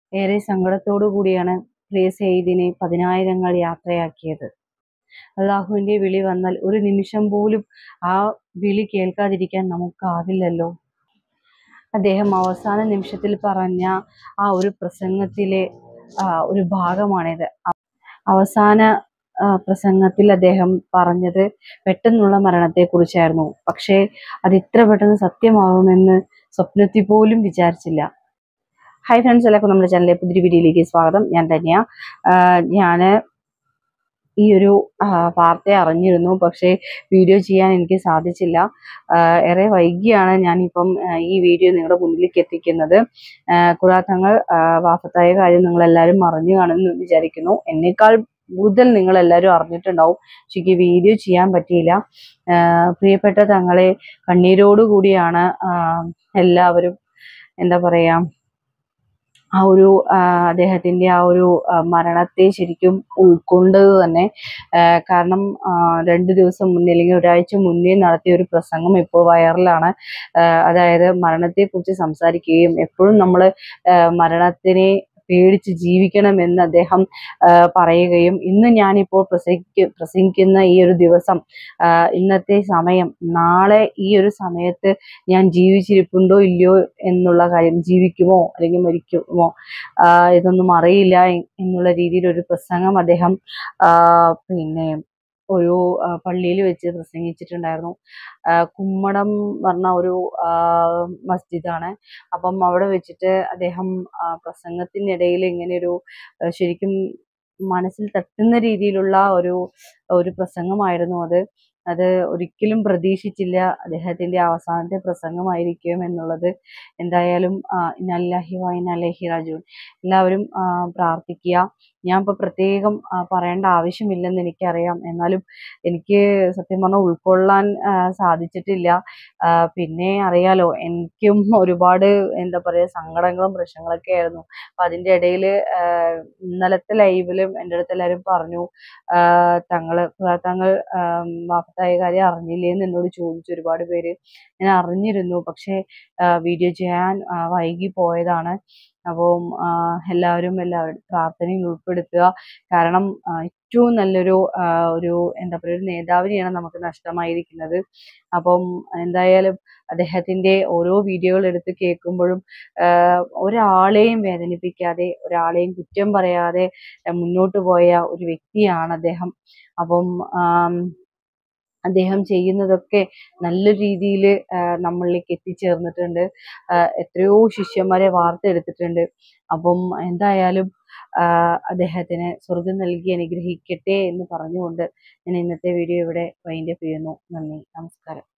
ഏറെ സങ്കടത്തോടു കൂടിയാണ് പ്രിയ സെയ്ദിനെ പതിനായിരങ്ങൾ യാത്രയാക്കിയത്. അള്ളാഹുവിന്റെ വിളി വന്നാൽ ഒരു നിമിഷം പോലും ആ വിളി കേൾക്കാതിരിക്കാൻ നമുക്കാവില്ലല്ലോ. അദ്ദേഹം അവസാന നിമിഷത്തിൽ പറഞ്ഞ ആ ഒരു പ്രസംഗത്തിലെ ഒരു ഭാഗമാണിത്. അവസാന പ്രസംഗത്തിൽ അദ്ദേഹം പറഞ്ഞത് പെട്ടെന്നുള്ള മരണത്തെക്കുറിച്ചായിരുന്നു. പക്ഷേ അത് ഇത്ര പെട്ടെന്ന് സത്യമാകുമെന്ന് സ്വപ്നത്തിൽ പോലും വിചാരിച്ചില്ല. ഹായ് ഫ്രണ്ട്സ്, എല്ലാവർക്കും നമ്മുടെ ചാനലിലെ പുതിയ വീഡിയോയിലേക്ക് സ്വാഗതം. ഞാൻ തന്നെയാ. ഞാൻ ഈ ഒരു വാർത്ത അറിഞ്ഞിരുന്നു, പക്ഷേ വീഡിയോ ചെയ്യാൻ എനിക്ക് സാധിച്ചില്ല. ഏറെ വൈകിയാണ് ഞാനിപ്പം ഈ വീഡിയോ നിങ്ങളുടെ മുന്നിലേക്ക് എത്തിക്കുന്നത്. ഖുറാത്തങ്ങൾ വാഫത്തായ കാര്യം നിങ്ങളെല്ലാവരും അറിഞ്ഞു കാണുമെന്ന് വിചാരിക്കുന്നു. എന്നേക്കാൾ കൂടുതൽ നിങ്ങളെല്ലാവരും അറിഞ്ഞിട്ടുണ്ടാവും. എനിക്ക് വീഡിയോ ചെയ്യാൻ പറ്റിയില്ല. പ്രിയപ്പെട്ട തങ്ങളെ കണ്ണീരോടുകൂടിയാണ് എല്ലാവരും എന്താ പറയുക, ആ ഒരു അദ്ദേഹത്തിൻ്റെ ആ ഒരു മരണത്തെ ശരിക്കും ഉൾക്കൊണ്ടത് തന്നെ. കാരണം 2 ദിവസം മുന്നേ അല്ലെങ്കിൽ ഒരാഴ്ച മുന്നേ നടത്തിയ ഒരു പ്രസംഗം ഇപ്പോൾ വൈറലാണ്. അതായത് മരണത്തെക്കുറിച്ച് സംസാരിക്കുകയും എപ്പോഴും നമ്മൾ മരണത്തിനെ പേടിച്ച് ജീവിക്കണമെന്ന് അദ്ദേഹം പറയുകയും, ഇന്ന് ഞാനിപ്പോൾ പ്രസംഗിക്കുന്ന ഈ ഒരു ദിവസം, ഇന്നത്തെ സമയം, നാളെ ഈ ഒരു സമയത്ത് ഞാൻ ജീവിച്ചിരിപ്പുണ്ടോ ഇല്ലയോ എന്നുള്ള കാര്യം, ജീവിക്കുമോ അല്ലെങ്കിൽ മരിക്കുമോ ഇതൊന്നും അറിയില്ല എന്നുള്ള രീതിയിൽ ഒരു പ്രസംഗം അദ്ദേഹം പിന്നെ ഒരു പള്ളിയിൽ വെച്ച് പ്രസംഗിച്ചിട്ടുണ്ടായിരുന്നു. കുമ്മടം പറഞ്ഞ ഒരു മസ്ജിദാണ്. അപ്പം അവിടെ വെച്ചിട്ട് അദ്ദേഹം പ്രസംഗത്തിനിടയിൽ ഇങ്ങനെയൊരു ശരിക്കും മനസ്സിൽ തട്ടുന്ന രീതിയിലുള്ള ഒരു പ്രസംഗമായിരുന്നു അത്. അത് ഒരിക്കലും പ്രതീക്ഷിച്ചില്ല അദ്ദേഹത്തിൻ്റെ അവസാനത്തെ പ്രസംഗമായിരിക്കും എന്നുള്ളത്. എന്തായാലും ഇന്നലില്ലാഹി വ ഇന്നാ ഇലൈഹി റാജിഊൻ. എല്ലാവരും പ്രാർത്ഥിക്കുക. ഞാൻ ഇപ്പോൾ പ്രത്യേകം പറയേണ്ട ആവശ്യമില്ലെന്ന് എനിക്കറിയാം. എന്നാലും എനിക്ക് സത്യം പറഞ്ഞാൽ ഉൾക്കൊള്ളാൻ സാധിച്ചിട്ടില്ല. പിന്നെ അറിയാലോ, എനിക്കും ഒരുപാട് എന്താ പറയുക സങ്കടങ്ങളും പ്രശ്നങ്ങളൊക്കെ ആയിരുന്നു. അപ്പം അതിൻ്റെ ഇടയിൽ ഇന്നലത്തെ ലൈവിലും എൻ്റെ അടുത്ത് എല്ലാവരും പറഞ്ഞു, തങ്ങൾ വാഫത്തായ കാര്യം അറിഞ്ഞില്ലേ എന്ന് എന്നോട് ചോദിച്ചു ഒരുപാട് പേര്. ഞാൻ അറിഞ്ഞിരുന്നു, പക്ഷേ വീഡിയോ ചെയ്യാൻ വൈകി പോയതാണ്. അപ്പം എല്ലാവരും പ്രാർത്ഥനയിൽ ഉൾപ്പെടുത്തുക. കാരണം ഏറ്റവും നല്ലൊരു എന്താ പറയുക, ഒരു നേതാവിനെയാണ് നമുക്ക് നഷ്ടമായിരിക്കുന്നത്. അപ്പം എന്തായാലും അദ്ദേഹത്തിൻ്റെ ഓരോ വീഡിയോകൾ എടുത്ത് കേൾക്കുമ്പോഴും ഒരാളെയും വേദനിപ്പിക്കാതെ, ഒരാളെയും കുറ്റം പറയാതെ മുന്നോട്ട് പോയ ഒരു വ്യക്തിയാണ് അദ്ദേഹം. അപ്പം അദ്ദേഹം ചെയ്യുന്നതൊക്കെ നല്ല രീതിയിൽ നമ്മളിലേക്ക് എത്തിച്ചേർന്നിട്ടുണ്ട്. എത്രയോ ശിഷ്യന്മാരെ വാർത്തെടുത്തിട്ടുണ്ട്. അപ്പം എന്തായാലും അദ്ദേഹത്തിന് സ്വർഗം നൽകി അനുഗ്രഹിക്കട്ടെ എന്ന് പറഞ്ഞുകൊണ്ട് ഞാൻ ഇന്നത്തെ വീഡിയോ ഇവിടെ വൈൻഡപ്പ് ചെയ്യുന്നു. നന്ദി, നമസ്കാരം.